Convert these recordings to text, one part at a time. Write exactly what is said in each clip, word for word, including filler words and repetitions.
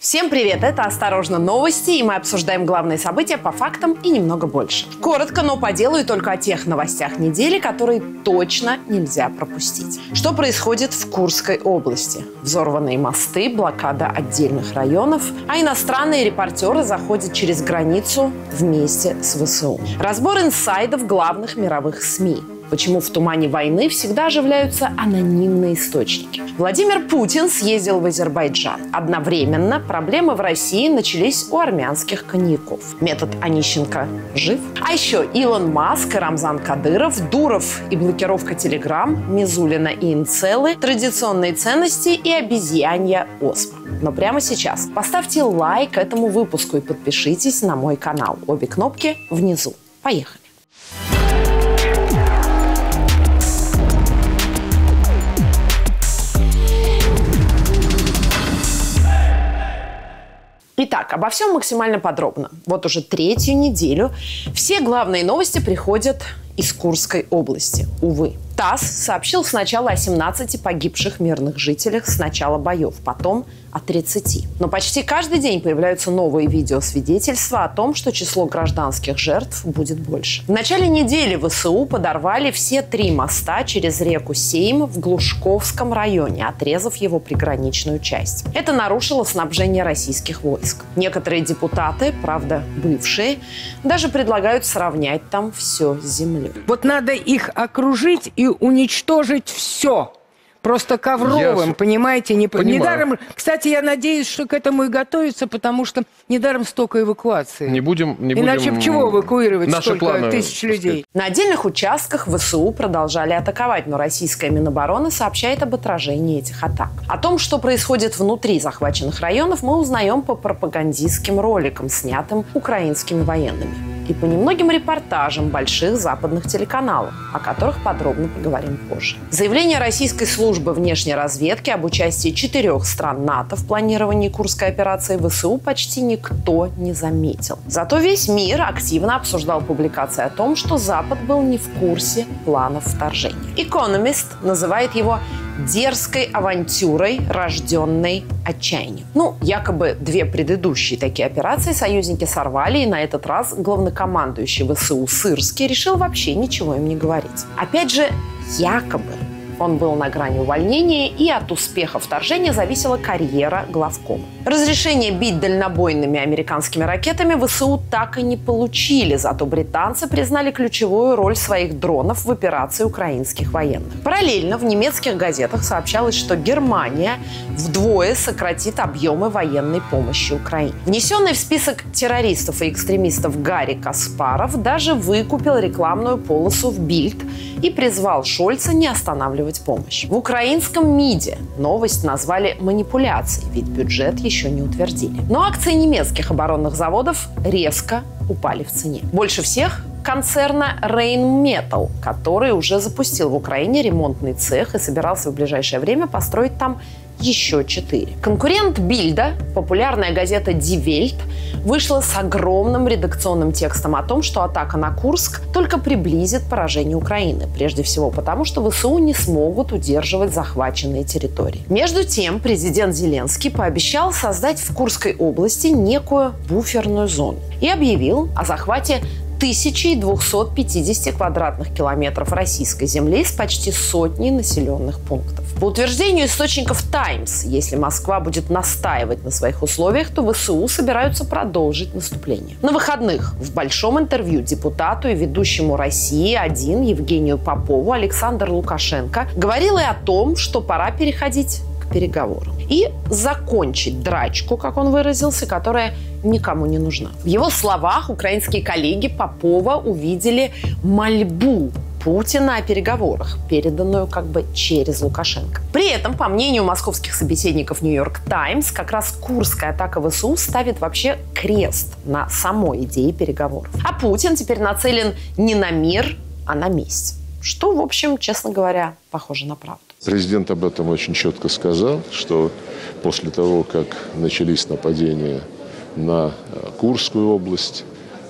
Всем привет! Это «Осторожно, новости», и мы обсуждаем главные события по фактам и немного больше. Коротко, но по делу и только о тех новостях недели, которые точно нельзя пропустить. Что происходит в Курской области? Взорванные мосты, блокада отдельных районов, а иностранные репортеры заходят через границу вместе с ВСУ. Разбор инсайдов главных мировых СМИ. Почему в тумане войны всегда оживляются анонимные источники. Владимир Путин съездил в Азербайджан. Одновременно проблемы в России начались у армянских коньяков. Метод Онищенко жив? А еще Илон Маск и Рамзан Кадыров, Дуров и блокировка Телеграм, Мизулина и Инцелы, традиционные ценности и обезьянья оспа. Но прямо сейчас поставьте лайк этому выпуску и подпишитесь на мой канал. Обе кнопки внизу. Поехали! Итак, обо всем максимально подробно. Вот уже третью неделю все главные новости приходят из Курской области. Увы. ТАСС сообщил сначала о семнадцати погибших мирных жителях с начала боев, потом о тридцати. Но почти каждый день появляются новые видеосвидетельства о том, что число гражданских жертв будет больше. В начале недели ВСУ подорвали все три моста через реку Сейм в Глушковском районе, отрезав его приграничную часть. Это нарушило снабжение российских войск. Некоторые депутаты, правда бывшие, даже предлагают сравнять там все с землей. Вот надо их окружить и уничтожить все. Просто ковровым, я понимаете? Не... Недаром... Кстати, я надеюсь, что к этому и готовится, потому что недаром столько эвакуации. Не будем... Не Иначе будем... чего эвакуировать Наши столько планы, тысяч людей? На отдельных участках ВСУ продолжали атаковать, но российская Минобороны сообщает об отражении этих атак. О том, что происходит внутри захваченных районов, мы узнаем по пропагандистским роликам, снятым украинскими военными. И по немногим репортажам больших западных телеканалов, о которых подробно поговорим позже. Заявление российской службы внешней разведки об участии четырех стран НАТО в планировании Курской операции ВСУ почти никто не заметил. Зато весь мир активно обсуждал публикации о том, что Запад был не в курсе планов вторжения. Economist называет его дерзкой авантюрой, рожденной отчаянием. Ну, якобы две предыдущие такие операции союзники сорвали, и на этот раз главнокомандующий ВСУ Сырский решил вообще ничего им не говорить. Опять же, якобы. Он был на грани увольнения, и от успеха вторжения зависела карьера главкома. Разрешение бить дальнобойными американскими ракетами ВСУ так и не получили, зато британцы признали ключевую роль своих дронов в операции украинских военных. Параллельно в немецких газетах сообщалось, что Германия вдвое сократит объемы военной помощи Украине. Внесенный в список террористов и экстремистов Гарри Каспаров даже выкупил рекламную полосу в Бильд и призвал Шольца не останавливать помощь. В украинском МИДе новость назвали манипуляцией, ведь бюджет еще не утвердили. Но акции немецких оборонных заводов резко упали в цене. Больше всех концерна Rheinmetall, который уже запустил в Украине ремонтный цех и собирался в ближайшее время построить там еще четыре. Конкурент Бильда, популярная газета Die Welt, вышла с огромным редакционным текстом о том, что атака на Курск только приблизит поражение Украины. Прежде всего потому, что ВСУ не смогут удерживать захваченные территории. Между тем, президент Зеленский пообещал создать в Курской области некую буферную зону и объявил о захвате тысячи двухсот пятидесяти квадратных километров российской земли с почти сотней населенных пунктов. По утверждению источников «Таймс», если Москва будет настаивать на своих условиях, то ВСУ собираются продолжить наступление. На выходных в большом интервью депутату и ведущему России один Евгению Попову Александр Лукашенко говорил и о том, что пора переходить к переговорам и закончить драчку, как он выразился, которая никому не нужна. В его словах украинские коллеги Попова увидели мольбу Путина о переговорах, переданную как бы через Лукашенко. При этом, по мнению московских собеседников «Нью-Йорк Таймс», как раз курская атака ВСУ ставит вообще крест на самой идее переговоров. А Путин теперь нацелен не на мир, а на месть. Что, в общем, честно говоря, похоже на правду. Президент об этом очень четко сказал, что после того, как начались нападения на Курскую область,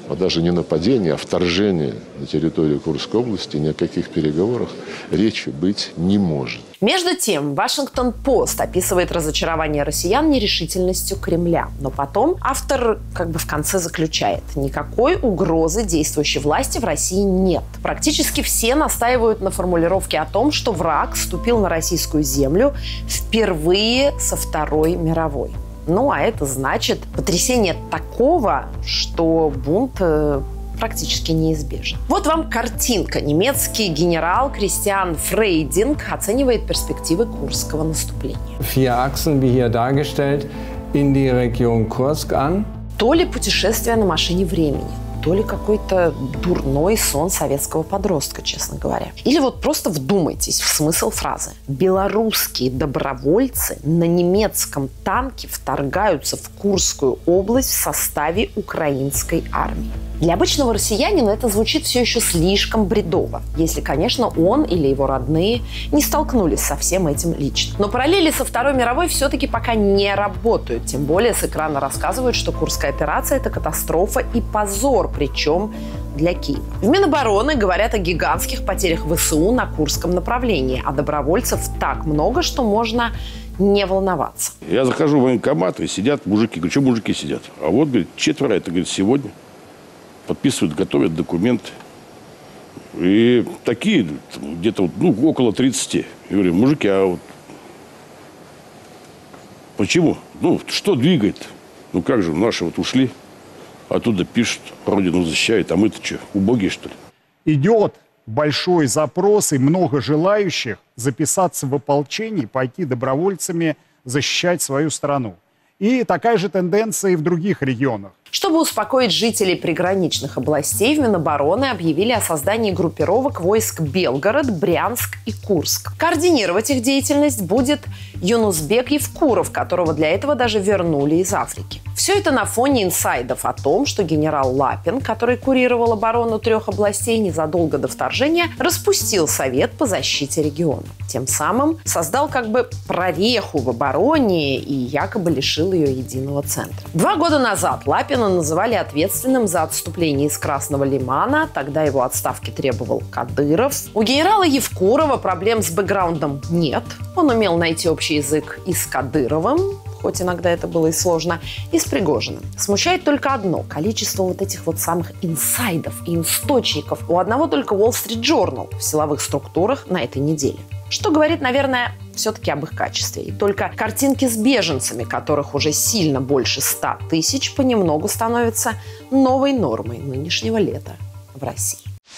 а даже не нападение, а вторжение на территорию Курской области, ни о каких переговорах речи быть не может. Между тем, Вашингтон-Пост описывает разочарование россиян нерешительностью Кремля. Но потом автор как бы в конце заключает: никакой угрозы действующей власти в России нет. Практически все настаивают на формулировке о том, что враг ступил на российскую землю впервые со Второй мировой. Ну, а это значит потрясение такого, что бунт э, практически неизбежен. Вот вам картинка. Немецкий генерал Кристиан Фрейдинг оценивает перспективы Курского наступления. Vier Achsen, wie hier dargestellt, in die Region Kursk an. То ли путешествие на машине времени, то ли какой-то дурной сон советского подростка, честно говоря. Или вот просто вдумайтесь в смысл фразы. Белорусские добровольцы на немецком танке вторгаются в Курскую область в составе украинской армии. Для обычного россиянина это звучит все еще слишком бредово, если, конечно, он или его родные не столкнулись со всем этим лично. Но параллели со Второй мировой все-таки пока не работают. Тем более с экрана рассказывают, что Курская операция – это катастрофа и позор, причем для Киева. В Минобороны говорят о гигантских потерях ВСУ на Курском направлении, а добровольцев так много, что можно не волноваться. Я захожу в военкомат, и сидят мужики. Говорю, что мужики сидят? А вот, говорит, четверо, это, говорит, сегодня. Подписывают, готовят документы. И такие, где-то вот, ну, около тридцати. Я говорю, мужики, а вот почему? Ну, что двигает? Ну, как же, наши вот ушли, оттуда пишут, родину защищают, а мы-то что, убогие, что ли? Идет большой запрос и много желающих записаться в ополчение, пойти добровольцами защищать свою страну. И такая же тенденция и в других регионах. Чтобы успокоить жителей приграничных областей, в Минобороны объявили о создании группировок войск Белгород, Брянск и Курск. Координировать их деятельность будет Юнусбек Евкуров, которого для этого даже вернули из Африки. Все это на фоне инсайдов о том, что генерал Лапин, который курировал оборону трех областей незадолго до вторжения, распустил Совет по защите региона. Тем самым создал как бы прореху в обороне и якобы лишил ее единого центра. Два года назад Лапина называли ответственным за отступление из Красного Лимана. Тогда его отставки требовал Кадыров. У генерала Евкурова проблем с бэкграундом нет. Он умел найти общий язык и с Кадыровым, хоть иногда это было и сложно, и с Пригожиным. Смущает только одно – количество вот этих вот самых инсайдов и источников у одного только Wall Street Journal в силовых структурах на этой неделе. Что говорит, наверное, все-таки об их качестве. И только картинки с беженцами, которых уже сильно больше ста тысяч, понемногу становятся новой нормой нынешнего лета в России.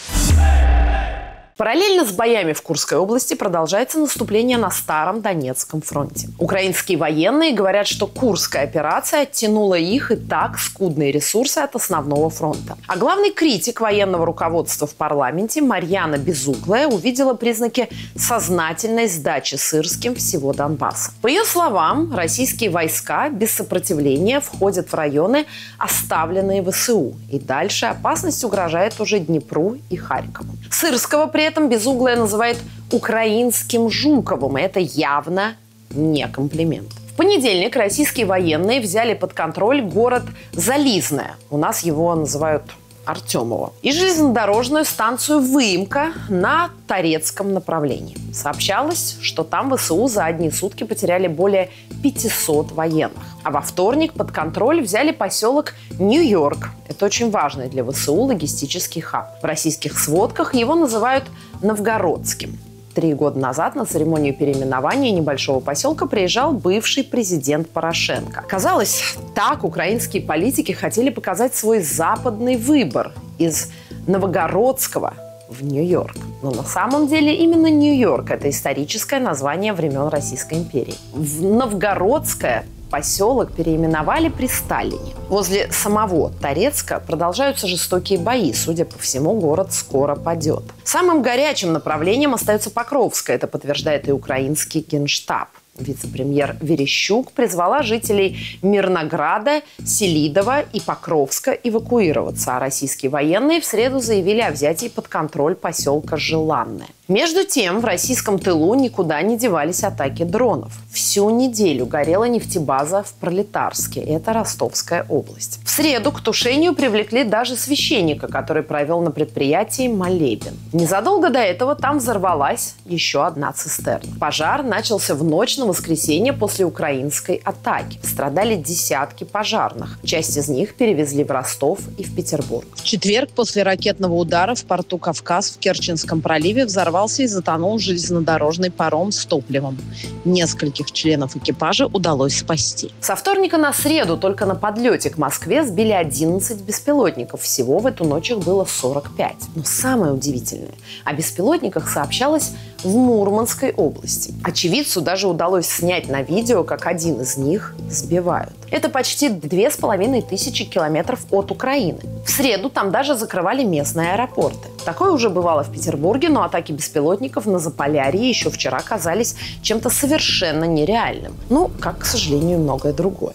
Параллельно с боями в Курской области продолжается наступление на Старом Донецком фронте. Украинские военные говорят, что Курская операция оттянула их и так скудные ресурсы от основного фронта. А главный критик военного руководства в парламенте Марьяна Безуглая увидела признаки сознательной сдачи Сырским всего Донбасса. По ее словам, российские войска без сопротивления входят в районы, оставленные ВСУ. И дальше опасность угрожает уже Днепру и Харькову. Сырского при При этом Безуглая называет украинским Жуковым, и это явно не комплимент. В понедельник российские военные взяли под контроль город Зализное. У нас его называют Артемово. И железнодорожную станцию Выемка на Торецком направлении. Сообщалось, что там ВСУ за одни сутки потеряли более пятисот военных. А во вторник под контроль взяли поселок Нью-Йорк. Это очень важный для ВСУ логистический хаб. В российских сводках его называют Новгородским. Три года назад на церемонию переименования небольшого поселка приезжал бывший президент Порошенко. Казалось, так украинские политики хотели показать свой западный выбор из Новгородского в Нью-Йорк. Но на самом деле именно Нью-Йорк – это историческое название времен Российской империи. В Новгородское поселок переименовали при Сталине. Возле самого Торецка продолжаются жестокие бои. Судя по всему, город скоро падет. Самым горячим направлением остается Покровское. Это подтверждает и украинский генштаб. Вице-премьер Верещук призвала жителей Мирнограда, Селидова и Покровска эвакуироваться, а российские военные в среду заявили о взятии под контроль поселка Желанное. Между тем, в российском тылу никуда не девались атаки дронов. Всю неделю горела нефтебаза в Пролетарске. Это Ростовская область. В среду к тушению привлекли даже священника, который провел на предприятии молебен. Незадолго до этого там взорвалась еще одна цистерна. Пожар начался в ночь на воскресенье после украинской атаки. Страдали десятки пожарных. Часть из них перевезли в Ростов и в Петербург. В четверг после ракетного удара в порту Кавказ в Керченском проливе взорвался и затонул железнодорожный паром с топливом. Нескольких членов экипажа удалось спасти. Со вторника на среду только на подлете к Москве сбили одиннадцать беспилотников. Всего в эту ночь их было сорок пять. Но самое удивительное, о беспилотниках сообщалось в Мурманской области. Очевидцу даже удалось снять на видео, как один из них сбивают. Это почти две с половиной тысячи километров от Украины. В среду там даже закрывали местные аэропорты. Такое уже бывало в Петербурге, но атаки беспилотников на Заполярье еще вчера казались чем-то совершенно нереальным. Ну, как, к сожалению, многое другое.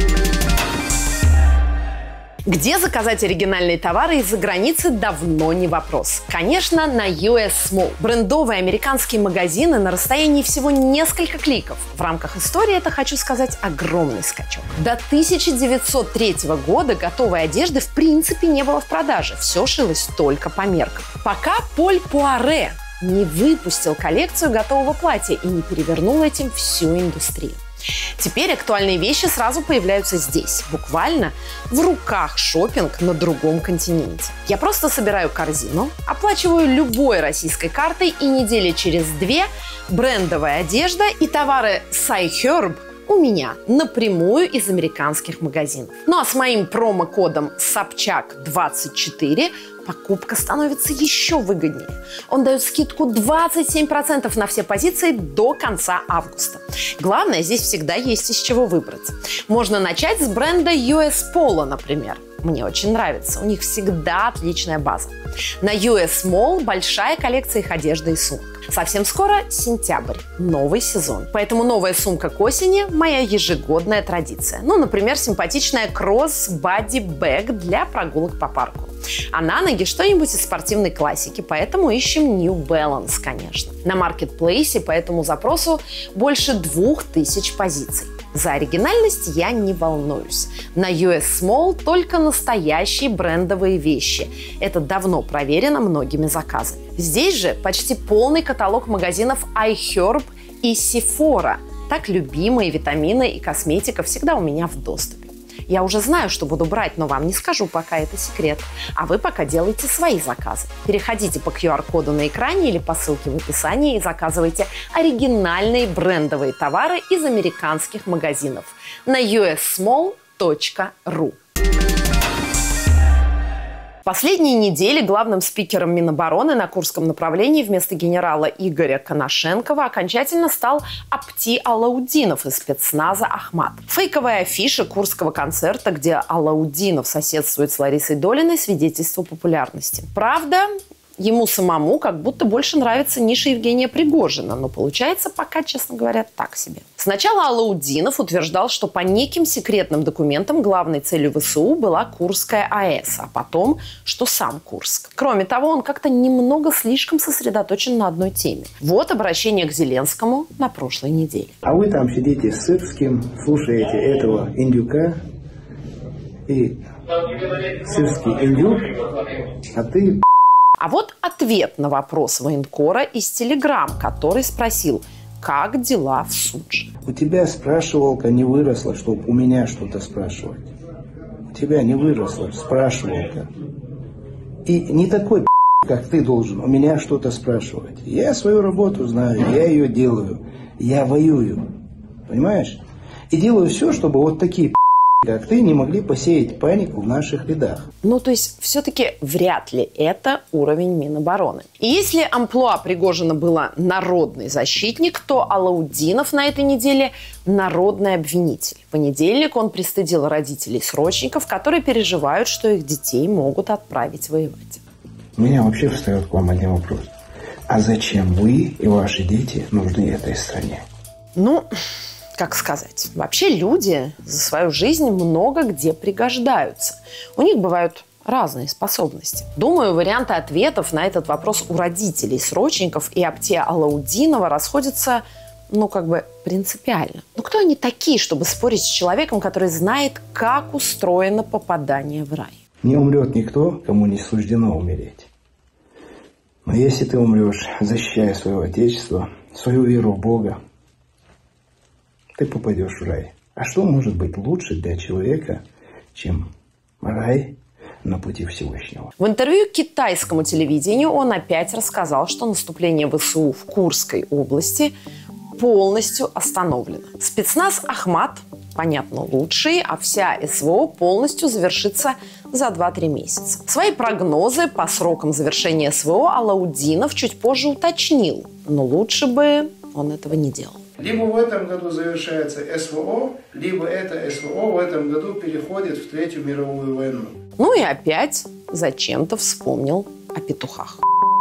Где заказать оригинальные товары из-за границы давно не вопрос. Конечно, на ю эс Mall. Брендовые американские магазины на расстоянии всего несколько кликов. В рамках истории это, хочу сказать, огромный скачок. До тысяча девятьсот третьего года готовой одежды в принципе не было в продаже. Все шилось только по меркам. Пока Поль Пуаре не выпустил коллекцию готового платья и не перевернул этим всю индустрию. Теперь актуальные вещи сразу появляются здесь, буквально в руках шопинг на другом континенте. Я просто собираю корзину, оплачиваю любой российской картой, и недели через две брендовая одежда и товары Сайхерб у меня напрямую из американских магазинов. Ну а с моим промокодом Собчак двадцать четыре покупка становится еще выгоднее. Он дает скидку двадцать семь процентов на все позиции до конца августа. Главное, здесь всегда есть из чего выбрать. Можно начать с бренда ю эс Polo, например. Мне очень нравится. У них всегда отличная база. На ю эс Mall большая коллекция их одежды и сумок. Совсем скоро сентябрь, новый сезон. Поэтому новая сумка к осени – моя ежегодная традиция. Ну, например, симпатичная кросс-бади бэг для прогулок по парку. А на ноги что-нибудь из спортивной классики, поэтому ищем New Balance, конечно. На маркетплейсе по этому запросу больше двух тысяч позиций. За оригинальность я не волнуюсь. На ю эс Mall только настоящие брендовые вещи. Это давно проверено многими заказами. Здесь же почти полный каталог магазинов iHerb и Sephora. Так любимые витамины и косметика всегда у меня в доступе. Я уже знаю, что буду брать, но вам не скажу, пока это секрет. А вы пока делайте свои заказы. Переходите по ку ар коду на экране или по ссылке в описании и заказывайте оригинальные брендовые товары из американских магазинов на ю эс мол точка ру. Последние недели главным спикером Минобороны на Курском направлении вместо генерала Игоря Коношенкова окончательно стал Апти Алаудинов из спецназа «Ахмат». Фейковая афиша Курского концерта, где Алаудинов соседствует с Ларисой Долиной, свидетельство популярности. Правда, ему самому как будто больше нравится ниша Евгения Пригожина, но получается пока, честно говоря, так себе. Сначала Алаудинов утверждал, что по неким секретным документам главной целью вэ эс у была Курская а э эс, а потом, что сам Курск. Кроме того, он как-то немного слишком сосредоточен на одной теме. Вот обращение к Зеленскому на прошлой неделе. А вы там сидите с Сырским, слушаете этого индюка, и Сырский индюк, а ты... А вот ответ на вопрос военкора из Телеграм, который спросил, как дела в Судже. У тебя спрашивалка не выросла, чтобы у меня что-то спрашивать. У тебя не выросла спрашивалка. И не такой, как ты должен у меня что-то спрашивать. Я свою работу знаю, я ее делаю. Я воюю. Понимаешь? И делаю все, чтобы вот такие как ты не могли посеять панику в наших рядах. Ну, то есть, все-таки вряд ли это уровень Минобороны. И если амплуа Пригожина было народный защитник, то Алаудинов на этой неделе народный обвинитель. В понедельник он пристыдил родителей срочников, которые переживают, что их детей могут отправить воевать. У меня вообще встает к вам один вопрос. А зачем вы и ваши дети нужны этой стране? Ну... Как сказать, вообще люди за свою жизнь много где пригождаются. У них бывают разные способности. Думаю, варианты ответов на этот вопрос у родителей срочников и Апте Алаудинова расходятся, ну, как бы принципиально. Ну, кто они такие, чтобы спорить с человеком, который знает, как устроено попадание в рай? Не умрет никто, кому не суждено умереть. Но если ты умрешь, защищая свое Отечество, свою веру в Бога, ты попадешь в рай. А что может быть лучше для человека, чем рай на пути Всевышнего? В интервью китайскому телевидению он опять рассказал, что наступление ВСУ в Курской области полностью остановлено. Спецназ «Ахмат», понятно, лучший, а вся СВО полностью завершится за два-три месяца. Свои прогнозы по срокам завершения СВО Алаудинов чуть позже уточнил, но лучше бы он этого не делал. Либо в этом году завершается СВО, либо это СВО в этом году переходит в Третью мировую войну. Ну и опять зачем-то вспомнил о петухах.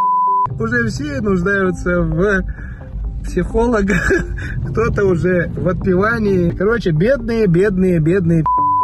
Уже все нуждаются в психологах, кто-то уже в отпевании. Короче, бедные, бедные, бедные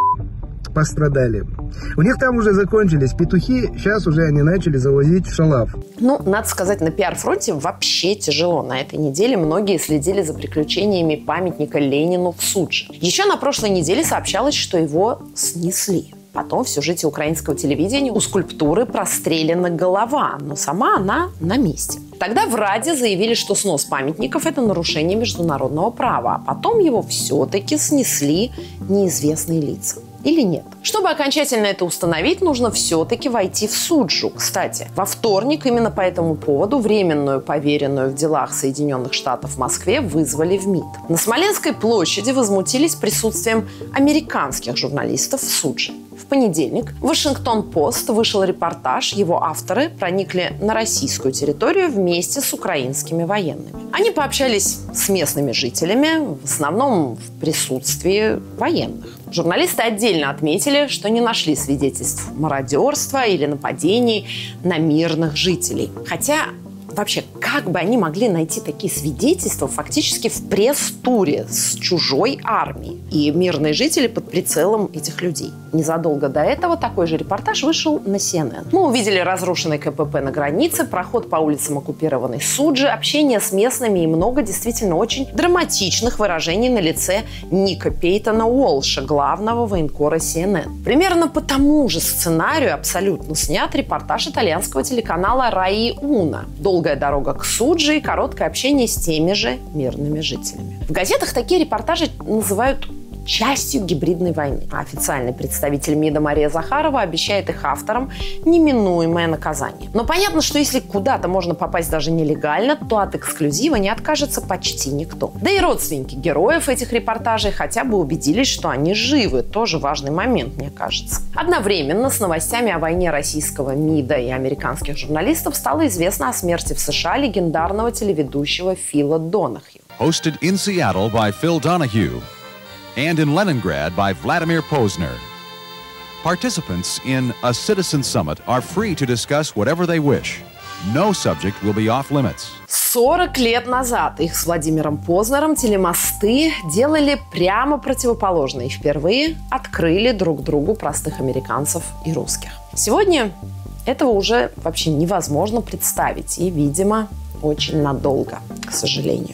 пострадали. У них там уже закончились петухи, сейчас уже они начали завозить в шалав. Ну, надо сказать, на пиар-фронте вообще тяжело. На этой неделе многие следили за приключениями памятника Ленину в Судже. Еще на прошлой неделе сообщалось, что его снесли. Потом в сюжете украинского телевидения у скульптуры прострелена голова, но сама она на месте. Тогда в Раде заявили, что снос памятников – это нарушение международного права, а потом его все-таки снесли неизвестные лица. Или нет? Чтобы окончательно это установить, нужно все-таки войти в Суджу. Кстати, во вторник именно по этому поводу временную поверенную в делах Соединенных Штатов в Москве вызвали в МИД. На Смоленской площади возмутились присутствием американских журналистов в Судже. В понедельник в «Вашингтон-Пост» вышел репортаж. Его авторы проникли на российскую территорию вместе с украинскими военными. Они пообщались с местными жителями, в основном в присутствии военных. Журналисты отдельно отметили, что не нашли свидетельств мародерства или нападений на мирных жителей. Хотя, вообще, как бы они могли найти такие свидетельства фактически в пресс-туре с чужой армией? И мирные жители под прицелом этих людей. Незадолго до этого такой же репортаж вышел на си эн эн. Мы увидели разрушенный ка пэ пэ на границе, проход по улицам оккупированной Суджи, общение с местными и много действительно очень драматичных выражений на лице Ника Пейтона Уолша, главного военкора си эн эн. Примерно по тому же сценарию абсолютно снят репортаж итальянского телеканала Раи Уна. Долгая дорога к Суджи и короткое общение с теми же мирными жителями. В газетах такие репортажи называют частью гибридной войны. А официальный представитель МИДа Мария Захарова обещает их авторам неминуемое наказание. Но понятно, что если куда-то можно попасть даже нелегально, то от эксклюзива не откажется почти никто. Да и родственники героев этих репортажей хотя бы убедились, что они живы. Тоже важный момент, мне кажется. Одновременно с новостями о войне российского МИДа и американских журналистов стало известно о смерти в США легендарного телеведущего Фила Донахью. Hosted in Seattle by Phil Donahue. And in Leningrad by Vladimir Posner. Participants in a citizen summit are free to discuss whatever they wish. No subject will be off limits. сорок лет назад их с Владимиром Познером телемосты делали прямо противоположно и впервые открыли друг другу простых американцев и русских. Сегодня этого уже вообще невозможно представить и, видимо, очень надолго, к сожалению.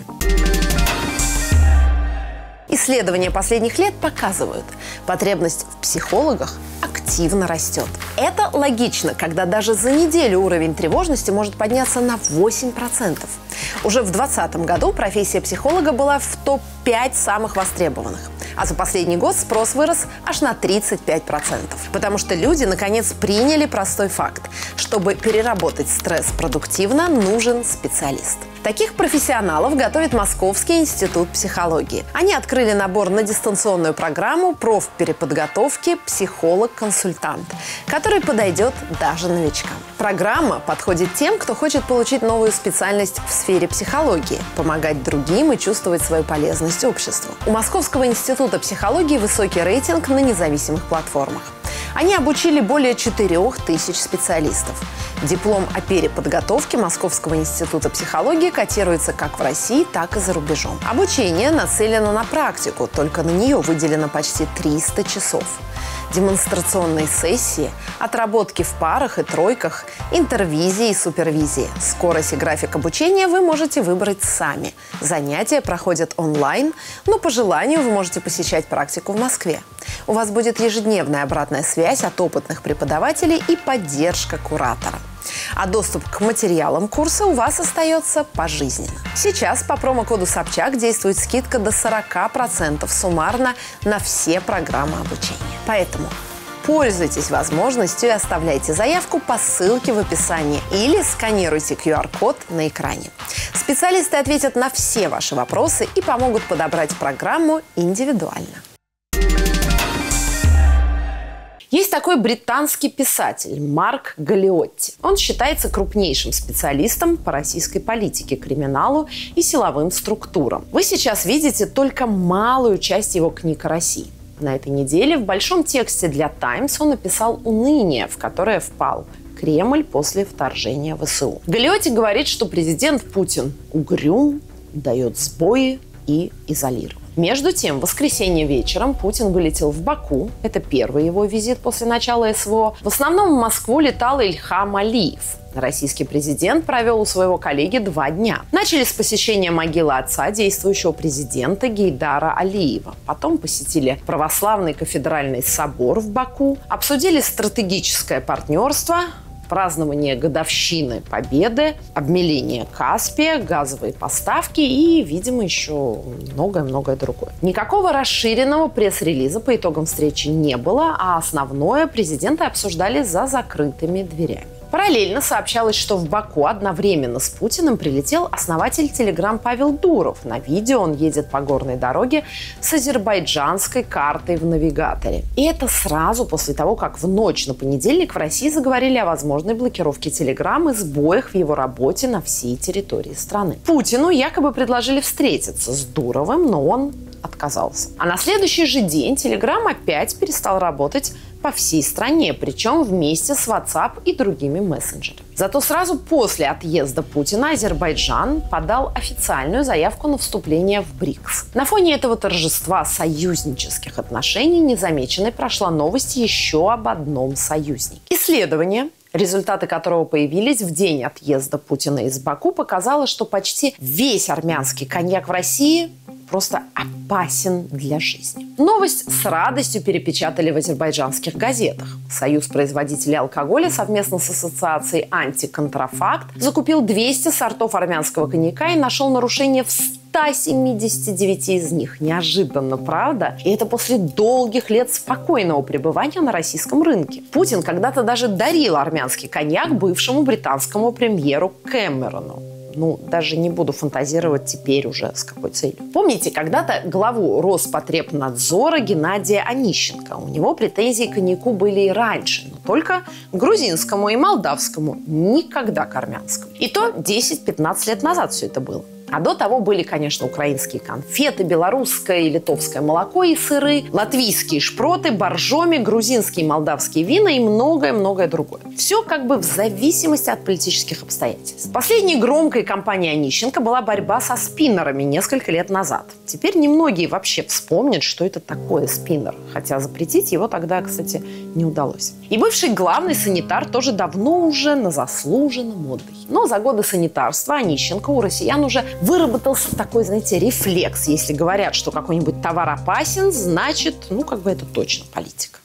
Исследования последних лет показывают, потребность в психологах активно растет. Это логично, когда даже за неделю уровень тревожности может подняться на восемь процентов. Уже в двадцатом году профессия психолога была в топ пять самых востребованных. А за последний год спрос вырос аж на тридцать пять процентов. Потому что люди, наконец, приняли простой факт. Чтобы переработать стресс продуктивно, нужен специалист. Таких профессионалов готовит Московский институт психологии. Они открыли набор на дистанционную программу профпереподготовки «Психолог-консультант», который подойдет даже новичкам. Программа подходит тем, кто хочет получить новую специальность в сфере психологии, помогать другим и чувствовать свою полезность обществу. У Московского института психологии высокий рейтинг на независимых платформах. Они обучили более четырех тысяч специалистов. Диплом о переподготовке Московского института психологии котируется как в России, так и за рубежом. Обучение нацелено на практику, только на нее выделено почти триста часов. Демонстрационные сессии, отработки в парах и тройках, интервизии и супервизии. Скорость и график обучения вы можете выбрать сами. Занятия проходят онлайн, но по желанию вы можете посещать практику в Москве. У вас будет ежедневная обратная связь от опытных преподавателей и поддержка куратора. А доступ к материалам курса у вас остается пожизненно. Сейчас по промокоду Собчак действует скидка до сорока процентов суммарно на все программы обучения. Поэтому пользуйтесь возможностью и оставляйте заявку по ссылке в описании или сканируйте ку ар код на экране. Специалисты ответят на все ваши вопросы и помогут подобрать программу индивидуально. Есть такой британский писатель Марк Галлиотти. Он считается крупнейшим специалистом по российской политике, криминалу и силовым структурам. Вы сейчас видите только малую часть его книг о России. На этой неделе в большом тексте для «Таймс» он описал уныние, в которое впал Кремль после вторжения ВСУ. Галлиотти говорит, что президент Путин угрюм, дает сбои и изолирован. Между тем, в воскресенье вечером Путин вылетел в Баку. Это первый его визит после начала СВО. В основном в Москву летал Ильхам Алиев. Российский президент провел у своего коллеги два дня. Начали с посещения могилы отца действующего президента Гейдара Алиева. Потом посетили православный кафедральный собор в Баку. Обсудили стратегическое партнерство, празднование годовщины Победы, обмеление Каспия, газовые поставки и, видимо, еще многое-многое другое. Никакого расширенного пресс-релиза по итогам встречи не было, а основное президенты обсуждали за закрытыми дверями. Параллельно сообщалось, что в Баку одновременно с Путиным прилетел основатель Telegram Павел Дуров. На видео он едет по горной дороге с азербайджанской картой в навигаторе. И это сразу после того, как в ночь на понедельник в России заговорили о возможной блокировке Telegram и сбоях в его работе на всей территории страны. Путину якобы предложили встретиться с Дуровым, но он отказался. А на следующий же день Telegram опять перестал работать по всей стране, причем вместе с WhatsApp и другими мессенджерами. Зато сразу после отъезда Путина Азербайджан подал официальную заявку на вступление в БРИКС. На фоне этого торжества союзнических отношений незамеченной прошла новость еще об одном союзнике. Исследование, результаты которого появились в день отъезда Путина из Баку, показало, что почти весь армянский коньяк в России просто опасен для жизни. Новость с радостью перепечатали в азербайджанских газетах. Союз производителей алкоголя совместно с ассоциацией «Антиконтрафакт» закупил двести сортов армянского коньяка и нашел нарушение в ста семидесяти девяти из них. Неожиданно, правда? И это после долгих лет спокойного пребывания на российском рынке. Путин когда-то даже дарил армянский коньяк бывшему британскому премьеру Кэмерону. Ну, даже не буду фантазировать теперь уже с какой целью. Помните, когда-то главу Роспотребнадзора Геннадия Онищенко? У него претензии к коньяку были и раньше, но только к грузинскому и молдавскому, никогда к армянскому. И то десять-пятнадцать лет назад все это было. А до того были, конечно, украинские конфеты, белорусское и литовское молоко и сыры, латвийские шпроты, боржоми, грузинские и молдавские вина и многое-многое другое. Все как бы в зависимости от политических обстоятельств. Последней громкой кампанией Онищенко была борьба со спиннерами несколько лет назад. Теперь немногие вообще вспомнят, что это такое спиннер. Хотя запретить его тогда, кстати, не удалось. И бывший главный санитар тоже давно уже на заслуженном отдыхе. Но за годы санитарства Онищенко у россиян уже выработался такой, знаете, рефлекс. Если говорят, что какой-нибудь товар опасен, значит, ну, как бы это точно политика.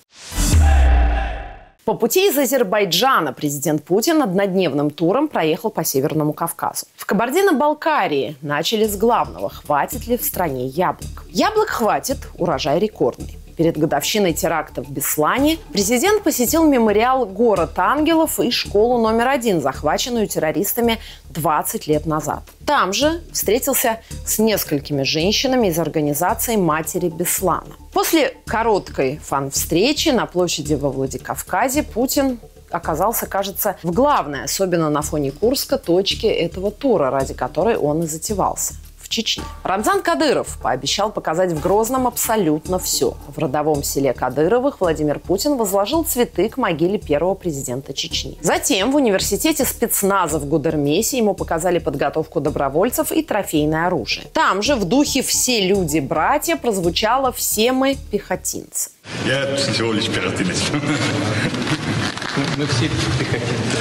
По пути из Азербайджана президент Путин однодневным туром проехал по Северному Кавказу. В Кабардино-Балкарии начали с главного: хватит ли в стране яблок. Яблок хватит, урожай рекордный. Перед годовщиной теракта в Беслане президент посетил мемориал «Город ангелов» и школу номер один, захваченную террористами двадцать лет назад. Там же встретился с несколькими женщинами из организации «Матери Беслана». После короткой фан-встречи на площади во Владикавказе Путин оказался, кажется, в главной, особенно на фоне Курска, точке этого тура, ради которой он и затевался. В Чечне. Рамзан Кадыров пообещал показать в Грозном абсолютно все. В родовом селе Кадыровых Владимир Путин возложил цветы к могиле первого президента Чечни. Затем в университете спецназа в Гудермесе ему показали подготовку добровольцев и трофейное оружие. Там же в духе «Все люди братья» прозвучало «Все мы пехотинцы». Я всего лишь пехотинец. Мы все пехотинцы.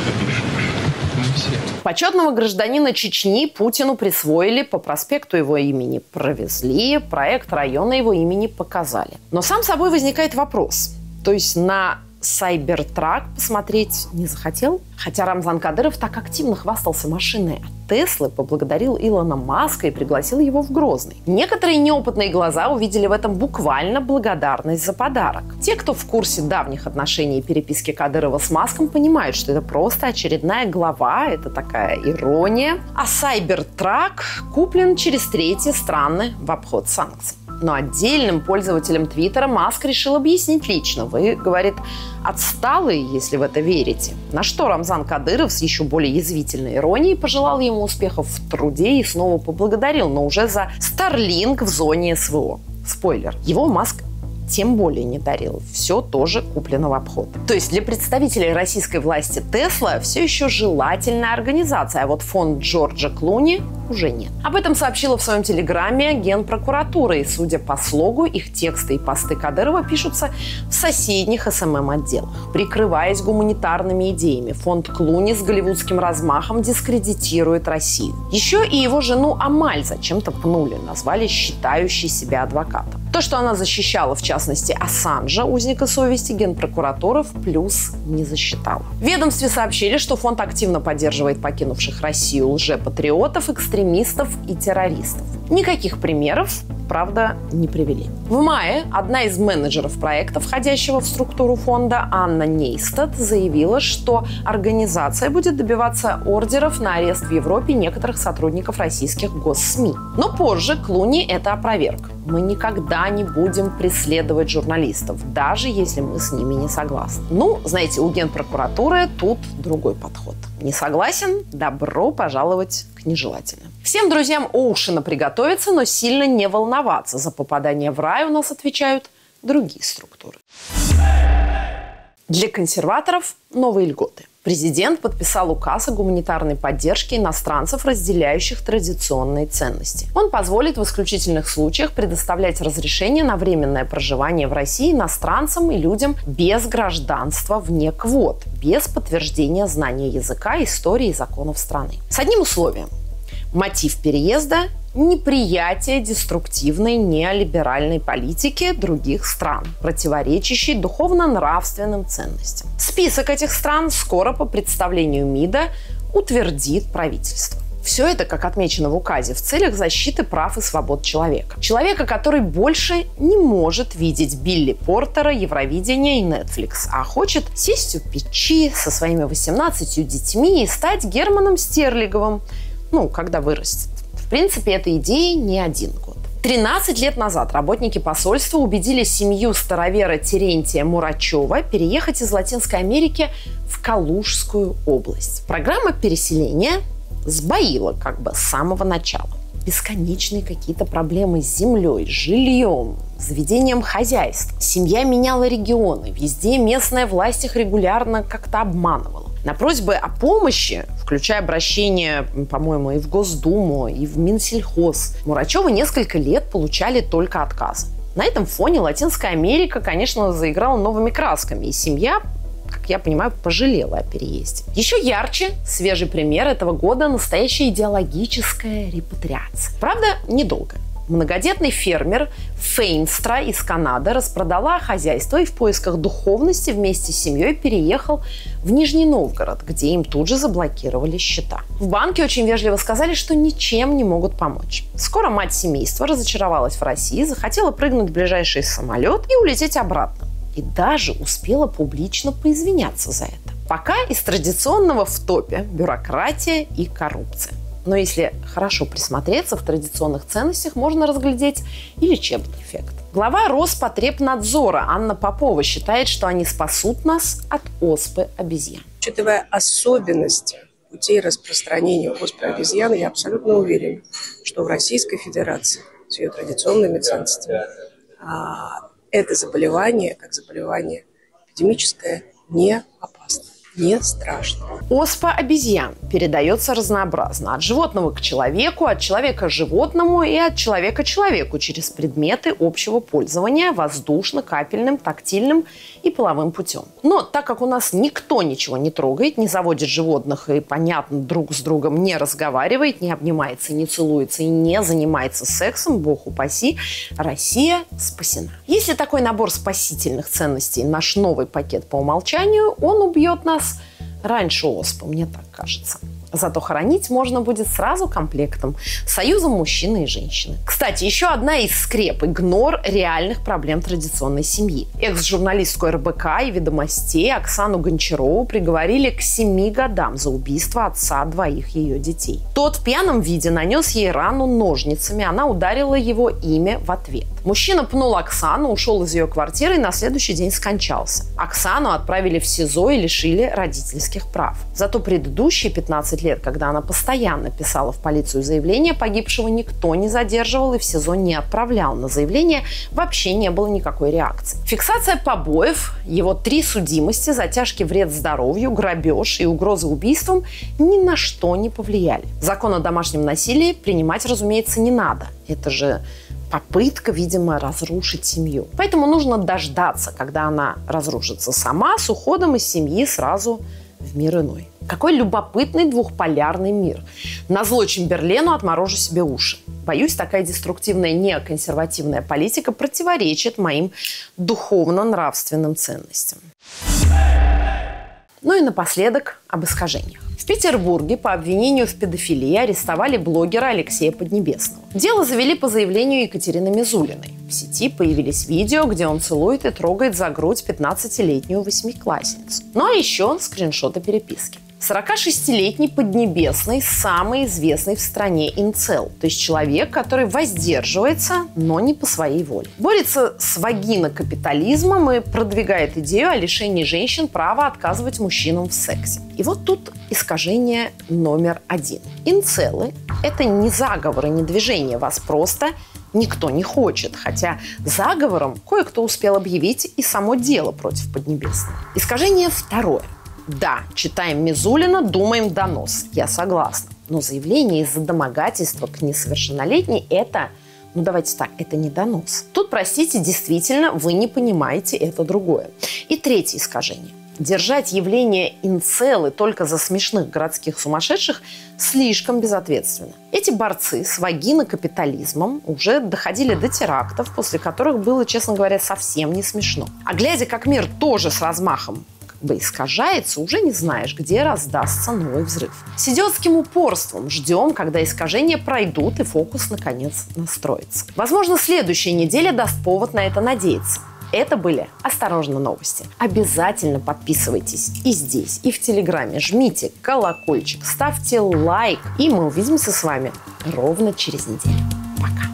Почетного гражданина Чечни Путину присвоили, по проспекту его имени провезли, проект района его имени показали. Но сам собой возникает вопрос. То есть на Сайбертрак посмотреть не захотел? Хотя Рамзан Кадыров так активно хвастался машиной от Теслы, поблагодарил Илона Маска и пригласил его в Грозный. Некоторые неопытные глаза увидели в этом буквально благодарность за подарок. Те, кто в курсе давних отношений и переписки Кадырова с Маском, понимают, что это просто очередная глава, это такая ирония. А Сайбертрак куплен через третьи страны в обход санкций. Но отдельным пользователям Твиттера Маск решил объяснить лично. Вы, говорит, отсталые, если в это верите. На что Рамзан Кадыров с еще более язвительной иронией пожелал ему успехов в труде и снова поблагодарил, но уже за Starlink в зоне СВО. Спойлер. Его Маск тем более не дарил. Все тоже куплено в обход. То есть для представителей российской власти Тесла все еще желательная организация, а вот фонд Джорджа Клуни уже нет. Об этом сообщила в своем телеграме Генпрокуратура, и, судя по слогу, их тексты и посты Кадырова пишутся в соседних эс эм эм-отделах. Прикрываясь гуманитарными идеями, фонд Клуни с голливудским размахом дискредитирует Россию. Еще и его жену Амаль зачем-то пнули, назвали считающей себя адвокатом. То, что она защищала, в частности, Ассанжа, узника совести, Генпрокуратура в плюс не засчитала. В ведомстве сообщили, что фонд активно поддерживает покинувших Россию лжепатриотов, экстремистов и террористов. Никаких примеров, правда, не привели. В мае одна из менеджеров проекта, входящего в структуру фонда, Анна Нейстад, заявила, что организация будет добиваться ордеров на арест в Европе некоторых сотрудников российских госсми. Но позже Клуни это опроверг. Мы никогда не будем преследовать журналистов, даже если мы с ними не согласны. Ну, знаете, у Генпрокуратуры тут другой подход. Не согласен? Добро пожаловать к нежелательным. Всем друзьям Оушена приготовиться, но сильно не волноваться. За попадание в рай у нас отвечают другие структуры. Для консерваторов новые льготы. Президент подписал указ о гуманитарной поддержке иностранцев, разделяющих традиционные ценности. Он позволит в исключительных случаях предоставлять разрешение на временное проживание в России иностранцам и людям без гражданства вне квот, без подтверждения знания языка, истории и законов страны. С одним условием. Мотив переезда – неприятие деструктивной неолиберальной политики других стран, противоречащей духовно-нравственным ценностям. Список этих стран скоро, по представлению МИДа, утвердит правительство. Все это, как отмечено в указе, в целях защиты прав и свобод человека. Человека, который больше не может видеть Билли Портера, Евровидение и Netflix, а хочет сесть у печи со своими восемнадцатью детьми и стать Германом Стерлиговым, ну, когда вырастет. В принципе, этой идеи не один год. тринадцать лет назад работники посольства убедили семью старовера Терентия Мурачева переехать из Латинской Америки в Калужскую область. Программа переселения сбоила как бы с самого начала. Бесконечные какие-то проблемы с землей, жильем, заведением хозяйств. Семья меняла регионы. Везде местная власть их регулярно как-то обманывала. На просьбы о помощи, включая обращение, по-моему, и в Госдуму, и в Минсельхоз, Мурачевы несколько лет получали только отказы. На этом фоне Латинская Америка, конечно, заиграла новыми красками, и семья, как я понимаю, пожалела о переезде. Еще ярче свежий пример этого года – настоящая идеологическая репатриация. Правда, недолго. Многодетный фермер Фейнстра из Канады распродала хозяйство и в поисках духовности вместе с семьей переехал в Нижний Новгород, где им тут же заблокировали счета. В банке очень вежливо сказали, что ничем не могут помочь. Скоро мать семейства разочаровалась в России, захотела прыгнуть в ближайший самолет и улететь обратно. И даже успела публично поизвиняться за это. Пока из традиционного в топе бюрократия и коррупция. Но если хорошо присмотреться, в традиционных ценностях можно разглядеть и лечебный эффект. Глава Роспотребнадзора Анна Попова считает, что они спасут нас от оспы обезьян. Учитывая особенности путей распространения оспы обезьяны, я абсолютно уверена, что в Российской Федерации с ее традиционными ценностями это заболевание, как заболевание эпидемическое, не опасно. Не страшно. Оспа обезьян передается разнообразно. От животного к человеку, от человека к животному и от человека к человеку через предметы общего пользования воздушно-капельным, тактильным и половым путем. Но так как у нас никто ничего не трогает, не заводит животных и, понятно, друг с другом не разговаривает, не обнимается, не целуется и не занимается сексом, бог упаси, Россия спасена. Если такой набор спасительных ценностей наш новый пакет по умолчанию, он убьет нас раньше оспы, мне так кажется. Зато хоронить можно будет сразу комплектом, союзом мужчины и женщины. Кстати, еще одна из скреп – игнор реальных проблем традиционной семьи. Экс-журналистку эр бэ ка и «Ведомостей» Оксану Гончарову приговорили к семи годам за убийство отца двоих ее детей. Тот в пьяном виде нанес ей рану ножницами, она ударила его ими в ответ. Мужчина пнул Оксану, ушел из ее квартиры и на следующий день скончался. Оксану отправили в СИЗО и лишили родительских прав. Зато предыдущие пятнадцать лет, когда она постоянно писала в полицию заявление, погибшего никто не задерживал и в СИЗО не отправлял. На заявление вообще не было никакой реакции. Фиксация побоев, его три судимости за тяжкий вред здоровью, грабеж и угрозы убийством ни на что не повлияли. Закон о домашнем насилии принимать, разумеется, не надо. Это же попытка, видимо, разрушить семью. Поэтому нужно дождаться, когда она разрушится сама, с уходом из семьи сразу в мир иной. Какой любопытный двухполярный мир. Назло Чемберлену отморожу себе уши. Боюсь, такая деструктивная неоконсервативная политика противоречит моим духовно-нравственным ценностям. Ну и напоследок об искажениях. В Петербурге по обвинению в педофилии арестовали блогера Алексея Поднебесного. Дело завели по заявлению Екатерины Мизулиной. В сети появились видео, где он целует и трогает за грудь пятнадцатилетнюю восьмиклассницу. Ну а еще скриншоты переписки. сорокашестилетний Поднебесный – самый известный в стране инцел, то есть человек, который воздерживается, но не по своей воле. Борется с вагинокапитализмом и продвигает идею о лишении женщин права отказывать мужчинам в сексе. И вот тут искажение номер один. Инцелы – это не заговоры, не движение, вас просто никто не хочет, хотя заговором кое-кто успел объявить и само дело против Поднебесного. Искажение второе. Да, читаем Мизулина, думаем донос. Я согласна. Но заявление из-за домогательства к несовершеннолетней – это, ну давайте так, это не донос. Тут, простите, действительно, вы не понимаете, это другое. И третье искажение. Держать явление инцелы только за смешных городских сумасшедших слишком безответственно. Эти борцы с вагинокапитализмом уже доходили до терактов, после которых было, честно говоря, совсем не смешно. А глядя, как мир тоже с размахом бы искажается, уже не знаешь, где раздастся новый взрыв. С идиотским упорством ждем, когда искажения пройдут и фокус наконец настроится. Возможно, следующая неделя даст повод на это надеяться. Это были «Осторожно, новости». Обязательно подписывайтесь и здесь, и в Телеграме. Жмите колокольчик, ставьте лайк. И мы увидимся с вами ровно через неделю. Пока.